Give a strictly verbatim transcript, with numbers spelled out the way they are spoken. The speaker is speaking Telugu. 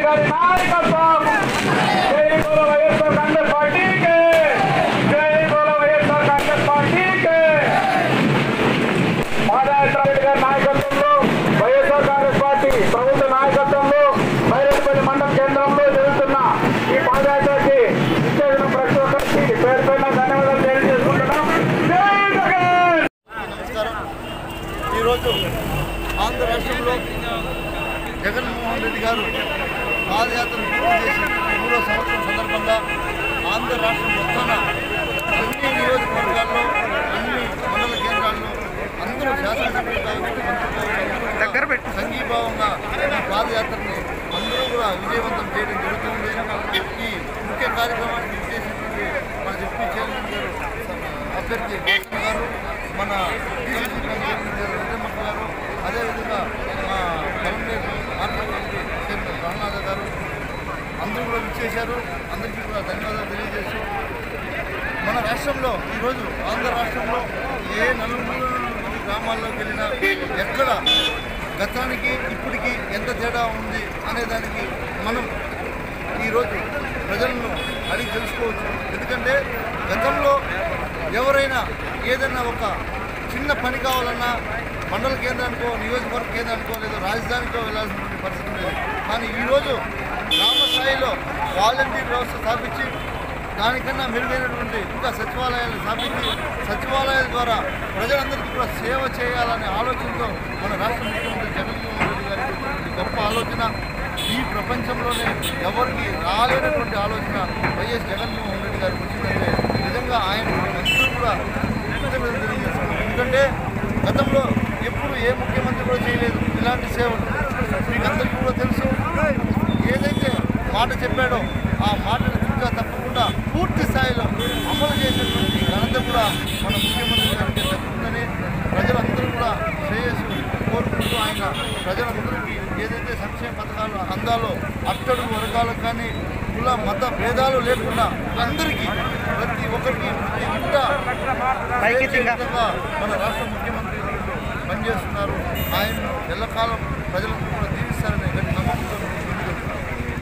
గారి నాయకత్వం జై బోలో వైఎస్ఆర్ కాంగ్రెస్ పార్టీకి జై బోలో వైఎస్ఆర్ కాంగ్రెస్ పార్టీకి పాదయాత్ర గారి నాయకత్వంలో వైఎస్ఆర్ కాంగ్రెస్ పార్టీ ప్రభుత్వ నాయకత్వంలో బైరెడ్డిపల్లి మండల కేంద్రంలో జరుగుతున్న ఈ పాదయాత్రకి ఇచ్చేసిన ప్రతి ఒక్కరికి పేరు పైన ధన్యవాదాలు తెలియజేసుకుంటున్నాం. జై జగన్. నమస్కారం. ఈరోజు ఆంధ్ర రాష్ట్రంలో జగన్మోహన్ రెడ్డి గారు పాదయాత్ర పూర్తి చేసి మూడో సంవత్సరం సందర్భంగా ఆంధ్ర రాష్ట్రం మొత్తాన అన్ని నియోజకవర్గాల్లో అన్ని మండల కేంద్రాల్లో అందరూ శాసనసభ్యులు దగ్గర పెట్టి సంఘీభావంగా ఈ పాదయాత్రని అందరూ కూడా విజయవంతం చేయడం జరుగుతుంది. ఈ ముఖ్య కార్యక్రమానికి ఉద్దేశించి మన డిప్యూటీ చైర్మన్ గారు అభ్యర్థి వాసన్ గారు, మన డీసీసీ చైర్మన్ గారు విజయమ్మ గారు, అదేవిధంగా మా Kalamneru market committee chairman Ramanatha గారు అందరూ కూడా విచ్చేశారు. అందరికీ కూడా ధన్యవాదాలు తెలియజేస్తూ మన రాష్ట్రంలో ఈరోజు ఆంధ్ర రాష్ట్రంలో ఏ నలుమూల గ్రామాల్లోకి వెళ్ళినా ఎక్కడ గతానికి ఇప్పటికీ ఎంత తేడా ఉంది అనేదానికి మనం ఈరోజు ప్రజలను అడిగి తెలుసుకోవచ్చు. ఎందుకంటే గతంలో ఎవరైనా ఏదైనా ఒక చిన్న పని కావాలన్నా మండల కేంద్రానికో నియోజకవర్గ కేంద్రానికో లేదా రాజధానికో వెళ్ళాల్సినటువంటి పరిస్థితి లేదు. కానీ ఈరోజు గ్రామ స్థాయిలో వాలంటీర్ వ్యవస్థ స్థాపించి దానికన్నా మెరుగైనటువంటి ఇంకా సచివాలయాలు స్థాపించి సచివాలయాల ద్వారా ప్రజలందరికీ కూడా సేవ చేయాలనే ఆలోచనతో మన రాష్ట్ర ముఖ్యమంత్రి జగన్మోహన్ రెడ్డి గారికి గొప్ప ఆలోచన. ఈ ప్రపంచంలోనే ఎవరికి రాలేనటువంటి ఆలోచన వైఎస్ జగన్మోహన్ రెడ్డి గారికి వచ్చిందంటే నిజంగా ఆయన అందరూ కూడా కృతజ్ఞతలు తెలియజేస్తున్నారు. ఎందుకంటే గతంలో ఎప్పుడు ఏ ముఖ్యమంత్రి కూడా చేయలేదు ఇలాంటి సేవలు. మీకు అందరికీ కూడా తెలుసు, ఏదైతే మాట చెప్పాడో ఆ మాటను ఇంకా తప్పకుండా పూర్తి స్థాయిలో అమలు చేసేటువంటి ఘనత కూడా మన ముఖ్యమంత్రి గారికి దక్కుతుందని ప్రజలందరూ కూడా శ్రేయస్సు కోరుకుంటూ ఆయన ప్రజలందరికీ ఏదైతే సంక్షేమ పథకాలు అందాలో అట్టడుగు వర్గాలకు కానీ కుల మత భేదాలు లేకుండా అందరికీ ప్రతి ఒక్కరికి ప్రతి ఇంట మన రాష్ట్ర ముఖ్యమంత్రి పనిచేస్తున్నారు. ఆయన ఎల్లకాలం ప్రజలందరూ కూడా దీవిస్తారనే గట్టి నమ్మకంతో